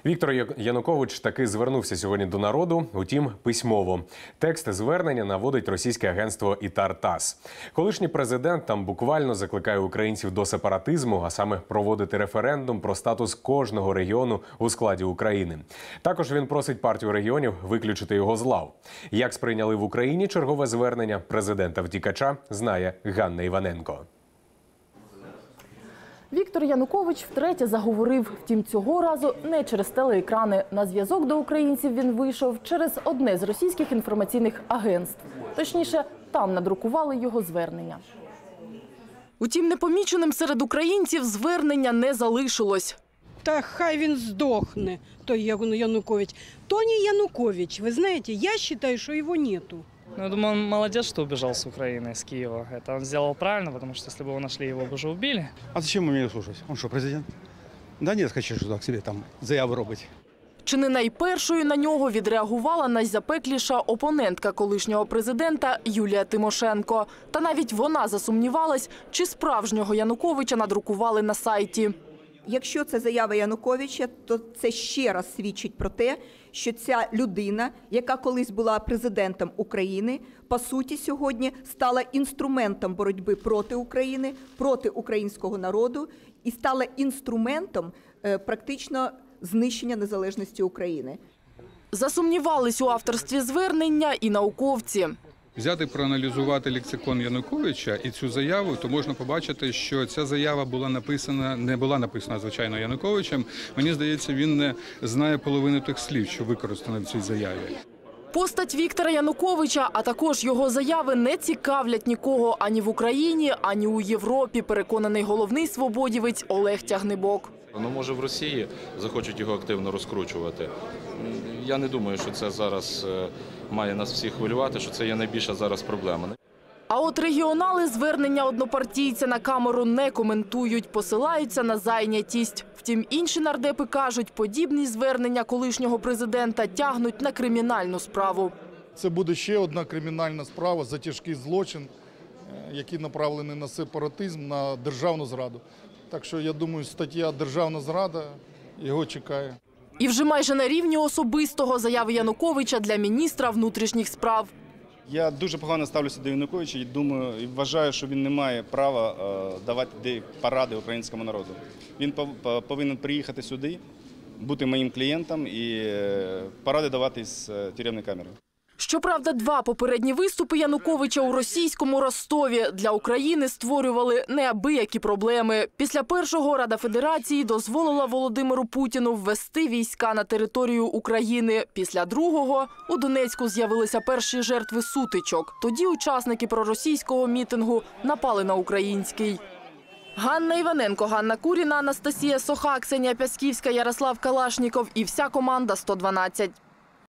Віктор Янукович таки звернувся сьогодні до народу, утім письмово. Текст звернення наводить російське агентство ІТАР-ТАСС. Колишній президент там буквально закликає українців до сепаратизму, а саме проводити референдум про статус кожного регіону у складі України. Також він просить партію регіонів виключити його з лав. Як сприйняли в Україні чергове звернення президента-втікача, знає Ганна Іваненко. Віктор Янукович втретє заговорив. Втім, цього разу не через телеекрани. На зв'язок до українців він вийшов через одне з російських інформаційних агентств. Точніше, там надрукували його звернення. Утім, непоміченим серед українців звернення не залишилось. Та хай він здохне, той Янукович. То не Янукович, вы знаете, я считаю, что его нету. Ну, я думаю, он молодец, что убежал с Украины, с Киева. Это он сделал правильно, потому что если бы его нашли, его бы уже убили. А зачем ему меня слушать? Он что, президент? Да нет, хочу сюда к себе там заяву робити. Чи не найпершою на нього відреагувала найзапекліша опонентка колишнього президента Юлія Тимошенко. Та навіть вона засумнівалась, чи справжнього Януковича надрукували на сайті. Якщо це заява Януковича, то це ще раз свідчить про те, що ця людина, яка колись була президентом України, по суті сьогодні стала інструментом боротьби проти України, проти українського народу і стала інструментом практично знищення незалежності України. Засумнівались у авторстві звернення і науковці. Взяти, проаналізувати лексикон Януковича і цю заяву, то можна побачити, що ця заява не була написана, звичайно, Януковичем. Мені здається, він не знає половини тих слів, що використано в цій заяві. Постать Віктора Януковича, а також його заяви не цікавлять нікого ані в Україні, ані у Європі, переконаний головний свободівець Олег Тягнибок. Ну, може, в Росії захочуть його активно розкручувати. Я не думаю, що це зараз має нас всіх хвилювати, що це є найбільша зараз проблема. А от регіонали звернення однопартійця на камеру не коментують, посилаються на зайнятість. Втім, інші нардепи кажуть, подібні звернення колишнього президента тягнуть на кримінальну справу. Це буде ще одна кримінальна справа за тяжкий злочин, який направлений на сепаратизм, на державну зраду. Так що, я думаю, стаття «Державна зрада» його чекає. І вже майже на рівні особистого заяви Януковича для міністра внутрішніх справ. Я дуже погано ставлюся до Януковича і думаю, і вважаю, що він не має права давати поради українському народу. Він повинен приїхати сюди, бути моїм клієнтом і поради давати з тюремної камери. Щоправда, два попередні виступи Януковича у російському Ростові для України створювали неабиякі проблеми. Після першого Рада Федерації дозволила Володимиру Путіну ввести війська на територію України. Після другого у Донецьку з'явилися перші жертви сутичок. Тоді учасники проросійського мітингу напали на український. Ганна Іваненко, Ганна Куріна, Анастасія Соха, Ксенія Пясківська, Ярослав Калашніков і вся команда «112».